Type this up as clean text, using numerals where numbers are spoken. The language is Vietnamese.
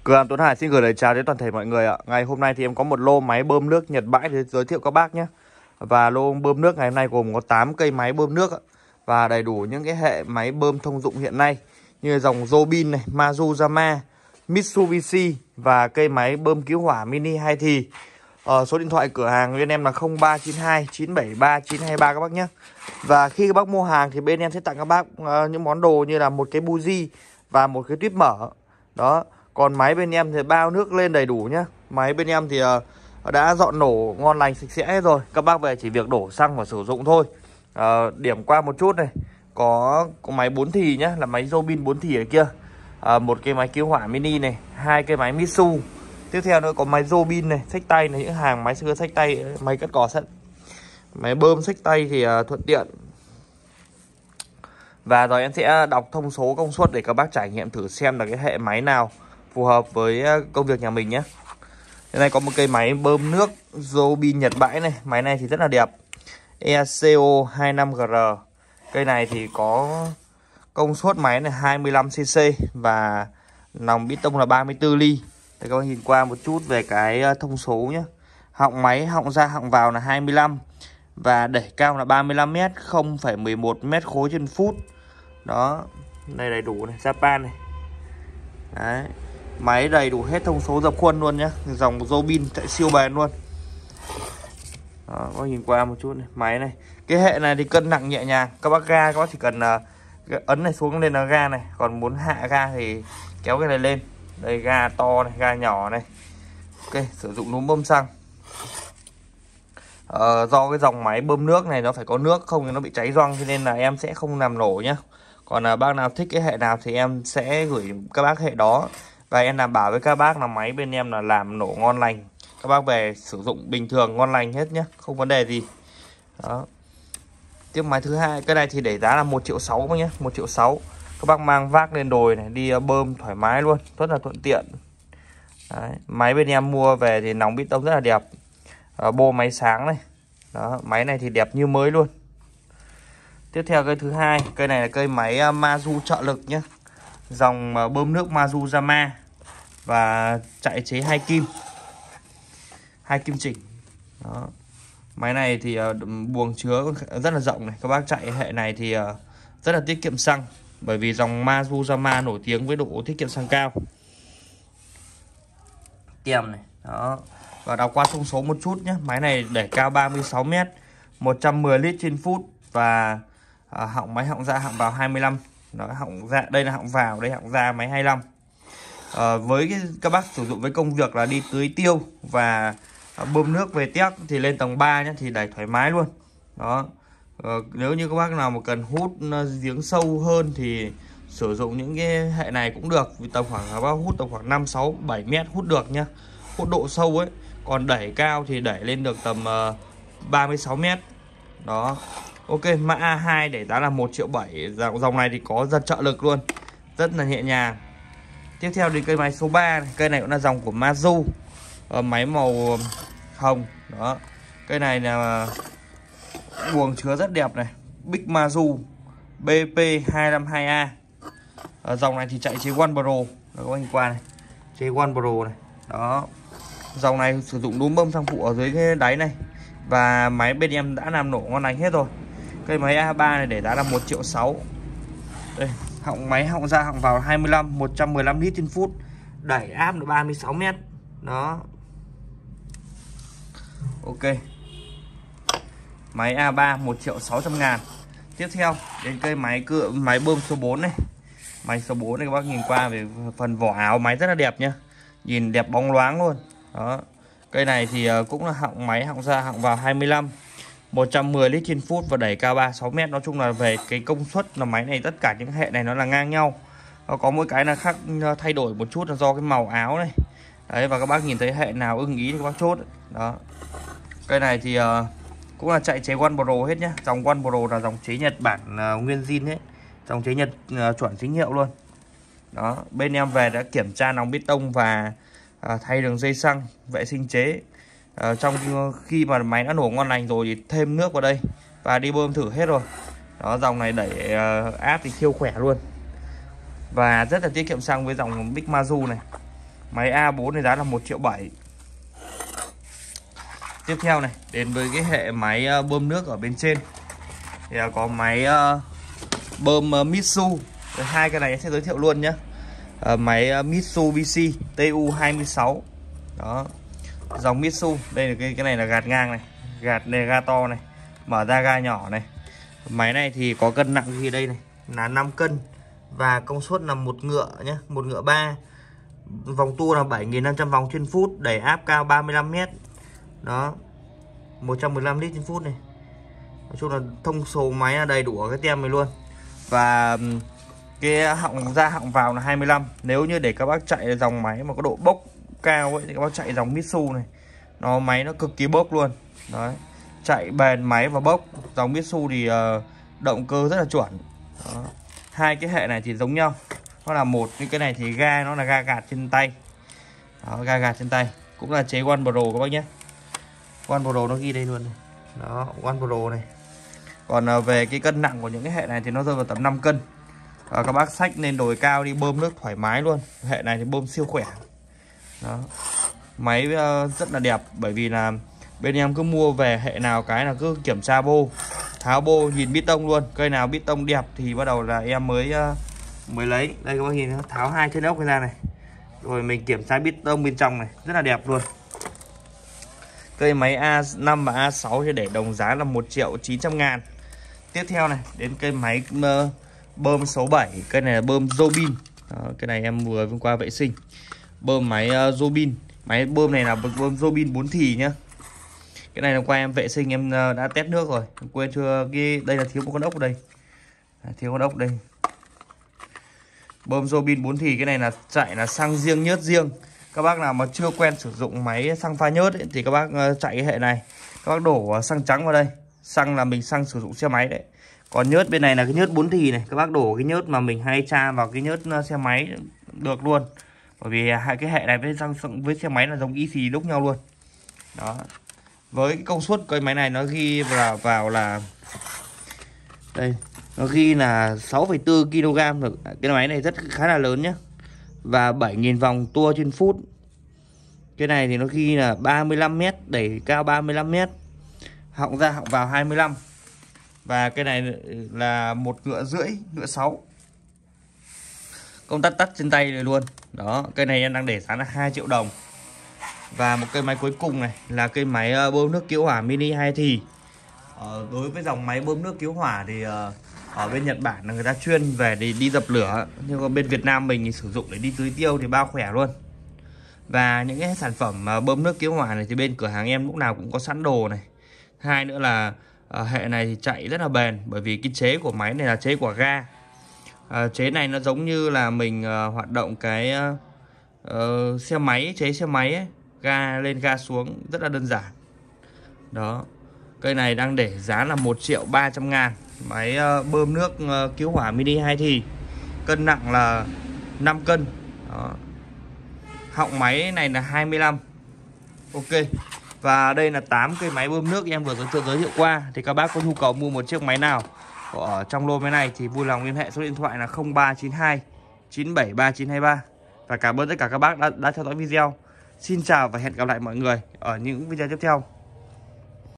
Cửa hàng Tuấn Hải xin gửi lời chào đến toàn thể mọi người ạ. Ngày hôm nay thì em có một lô máy bơm nước Nhật bãi để giới thiệu các bác nhé. Và lô bơm nước ngày hôm nay gồm có 8 cây máy bơm nước ạ. Và đầy đủ những cái hệ máy bơm thông dụng hiện nay như dòng Robin này, Mazuyama, Mitsubishi và cây máy bơm cứu hỏa mini 2 thì. Số điện thoại cửa hàng bên em là 0392 973 923 các bác nhé. Và khi các bác mua hàng thì bên em sẽ tặng các bác những món đồ như là một cái buji và một cái tuyếp mở. Đó. Còn máy bên em thì bao nước lên đầy đủ nhá. Máy bên em thì đã dọn nổ ngon lành sạch sẽ hết rồi. Các bác về chỉ việc đổ xăng và sử dụng thôi. Điểm qua một chút này. Có máy 4 thì nhá, là máy Robin 4 thì ở kia. Một cái máy cứu hỏa mini này, hai cái máy Mitsu. Tiếp theo nữa có máy Robin này, xách tay này, những hàng máy xưa xách tay, máy cắt cỏ sẵn. Máy bơm xách tay thì thuận tiện. Và rồi em sẽ đọc thông số công suất để các bác trải nghiệm thử xem là cái hệ máy nào phù hợp với công việc nhà mình nhé. Đây này có một cây máy bơm nước Robin Nhật bãi này. Máy này thì rất là đẹp, ECO 25GR. Cây này thì có công suất máy này 25cc và nòng bít tông là 34 ly. Để các bác nhìn qua một chút về cái thông số nhé. Họng máy, họng ra họng vào là 25 và đẩy cao là 35 m, 0,11 mét khối trên phút. Đó, đây đầy đủ này, Japan này. Đấy, máy đầy đủ hết thông số dập khuôn luôn nhá. Dòng Robin chạy siêu bền luôn. Đó, có nhìn qua một chút này, máy này. Cái hệ này thì cân nặng nhẹ nhàng. Các bác ga các bác chỉ cần ấn này xuống lên là ga này. Còn muốn hạ ga thì kéo cái này lên. Đây ga to này, ga nhỏ này. Ok, sử dụng núm bơm xăng. Do cái dòng máy bơm nước này nó phải có nước, không thì nó bị cháy gioăng, cho nên là em sẽ không làm nổ nhá. Còn bác nào thích cái hệ nào thì em sẽ gửi các bác hệ đó. Và em đảm bảo với các bác là máy bên em là làm nổ ngon lành. Các bác về sử dụng bình thường ngon lành hết nhé, không vấn đề gì. Đó. Tiếp máy thứ hai, cái này thì để giá là 1.600.000 nhé, 1.600.000. Các bác mang vác lên đồi này, đi bơm thoải mái luôn, rất là thuận tiện. Đấy. Máy bên em mua về thì nòng bít tông rất là đẹp. Bô máy sáng này. Đó, máy này thì đẹp như mới luôn. Tiếp theo cây thứ hai, cây này là cây máy Mazu trợ lực nhé. Dòng bơm nước Mazuyama và chạy chế 2 kim. 2 kim chỉnh. Đó. Máy này thì buồng chứa rất là rộng này. Các bác chạy hệ này thì rất là tiết kiệm xăng. Bởi vì dòng Mazuyama nổi tiếng với độ tiết kiệm xăng cao. Kèm này. Đó. Và đọc qua thông số một chút nhé. Máy này đẩy cao 36 m, 110 lít trên phút. Và họng máy họng ra họng vào 25. Đó, họng ra, đây là họng vào, đây họng ra máy 25. Với các bác sử dụng với công việc là đi tưới tiêu và bơm nước về téc thì lên tầng 3 nhé, thì đẩy thoải mái luôn. Đó. Nếu như các bác nào mà cần hút giếng sâu hơn thì sử dụng những cái hệ này cũng được. Vì tầm khoảng các bác hút tầm khoảng 5, 6, 7 mét hút được nhá. Hút độ sâu ấy. Còn đẩy cao thì đẩy lên được tầm 36 mét. Đó. Ok, mã A2 để giá là 1.700.000. Dòng này thì có giật trợ lực luôn, rất là nhẹ nhàng. Tiếp theo thì cây máy số 3 này. Cây này cũng là dòng của Mazu, máy màu hồng. Đó. Cây này là buồng chứa rất đẹp này, Big Mazu BP252A. Dòng này thì chạy chế One Pro. Đó, các anh qua này, chế One Pro này. Đó. Dòng này sử dụng núm bơm xăng phụ ở dưới cái đáy này. Và máy bên em đã làm nổ ngon lành hết rồi. Cây máy A3 này để giá là 1.600.000. Đây, họng máy họng ra họng vào 25, 115 lít trên phút. Đẩy áp được 36 m. Đó. Ok. Máy A3 1.600.000. Tiếp theo đến cây máy bơm số 4 này. Máy số 4 này các bác nhìn qua về phần vỏ áo máy rất là đẹp nhá. Nhìn đẹp bóng loáng luôn. Đó. Cây này thì cũng là họng máy họng ra họng vào 25, 110 lít trên phút và đẩy cao 36 m. Nói chung là về cái công suất là máy này tất cả những hệ này nó là ngang nhau. Có mỗi cái là khác thay đổi một chút là do cái màu áo này. Đấy, và các bác nhìn thấy hệ nào ưng ý thì các bác chốt. Đó. Cây này thì cũng là chạy chế One Pro hết nhá. Dòng One Pro là dòng chế Nhật Bản nguyên zin hết. Dòng chế Nhật chuẩn chính hiệu luôn. Đó, bên em về đã kiểm tra nòng bít tông và thay đường dây xăng, vệ sinh chế. Trong khi mà máy đã nổ ngon lành rồi thì thêm nước vào đây và đi bơm thử hết rồi. Đó, dòng này đẩy áp thì siêu khỏe luôn và rất là tiết kiệm xăng với dòng Big Mazu này. Máy A4 này giá là 1,7 triệu. Tiếp theo này, đến với cái hệ máy bơm nước ở bên trên thì có máy bơm Mitsu. Hai cái này sẽ giới thiệu luôn nhé. Máy Mitsubishi TU26. Đó. Dòng Mitsu. Đây là cái này là gạt ngang này, gạt này ga to này, mở ra ga nhỏ này. Máy này thì có cân nặng gì đây này là 5 cân và công suất là 1 ngựa nhé, 1 ngựa 3. Vòng tua là 7.500 vòng trên phút, đẩy áp cao 35 m. Đó. 115 lít trên phút này. Nói chung là thông số máy là đầy đủ ở cái tem này luôn. Và cái họng ra họng vào là 25. Nếu như để các bác chạy dòng máy mà có độ bốc cao ấy thì các bác chạy dòng Mitsu này, máy nó cực kỳ bốc luôn. Đấy. Chạy bền máy và bốc. Dòng Mitsu thì động cơ rất là chuẩn. Đó. Hai cái hệ này thì giống nhau. Nó là một, cái này thì ga nó là ga gạt trên tay. Đó, ga gạt trên tay. Cũng là chế One Pro các bác nhé. One Pro nó ghi đây luôn này. Đó, One Pro này. Còn về cái cân nặng của những cái hệ này thì nó rơi vào tầm 5 cân. Các bác xách lên đồi cao đi bơm nước thoải mái luôn. Hệ này thì bơm siêu khỏe. Đó. Máy rất là đẹp, bởi vì là bên em cứ mua về hệ nào cái là cứ kiểm tra bô, tháo bô, nhìn bít tông luôn. Cây nào bít tông đẹp thì bắt đầu là em mới lấy. Đây các bác nhìn, tháo hai chân ốc ra này, rồi mình kiểm tra bít tông bên trong này, rất là đẹp luôn. Cây máy A5 và A6 thì để đồng giá là 1.900.000. Tiếp theo này, đến cây máy bơm số 7. Cây này là bơm Robin. Đó, cái này em vừa qua vệ sinh. Bơm máy Robin. Máy bơm này là bơm Robin 4 thì nhá. Cái này là qua em vệ sinh em đã test nước rồi. Quên chưa, đây là thiếu một con ốc ở đây. Thiếu con ốc đây. Bơm Robin 4 thì cái này là chạy là xăng riêng, nhớt riêng. Các bác nào mà chưa quen sử dụng máy xăng pha nhớt ấy, thì các bác chạy cái hệ này. Các bác đổ xăng trắng vào đây. Xăng là mình xăng sử dụng xe máy đấy. Còn nhớt bên này là cái nhớt 4 thì này. Các bác đổ cái nhớt mà mình hay tra vào cái nhớt xe máy được luôn. Bởi vì hai cái hệ này với xe máy là giống y xì đúc nhau luôn. Đó. Với cái công suất cây máy này nó ghi vào là đây, nó ghi là 6,4 kg được. Cái máy này khá là lớn nhé. Và 7.000 vòng tua trên phút. Cái này thì nó ghi là 35 m, đẩy cao 35 m. Họng ra họng vào 25. Và cái này là 1 ngựa rưỡi, ngựa 6. Công tắc tắt trên tay này luôn. Đó, cây này em đang để giá là 2 triệu đồng. Và một cây máy cuối cùng này là cây máy bơm nước cứu hỏa mini 2 thì. Đối với dòng máy bơm nước cứu hỏa thì ở bên Nhật Bản là người ta chuyên về để đi dập lửa. Nhưng còn bên Việt Nam mình thì sử dụng để đi tưới tiêu thì bao khỏe luôn. Và những cái sản phẩm bơm nước cứu hỏa này thì bên cửa hàng em lúc nào cũng có sẵn đồ này. Hai nữa là hệ này thì chạy rất là bền, bởi vì cái chế của máy này là chế của ga. Chế này nó giống như là mình hoạt động cái xe máy, chế xe máy ấy. Ga lên ga xuống rất là đơn giản. Đó. Cây này đang để giá là 1.300.000. Máy bơm nước cứu hỏa mini 2 thì. Cân nặng là 5 cân. Đó. Họng máy này là 25. Ok. Và đây là 8 cây máy bơm nước em vừa giới thiệu qua. Thì các bác có nhu cầu mua một chiếc máy nào ở trong lô máy này thì vui lòng liên hệ số điện thoại là 0392 973923. Và cảm ơn tất cả các bác đã theo dõi video. Xin chào và hẹn gặp lại mọi người ở những video tiếp theo.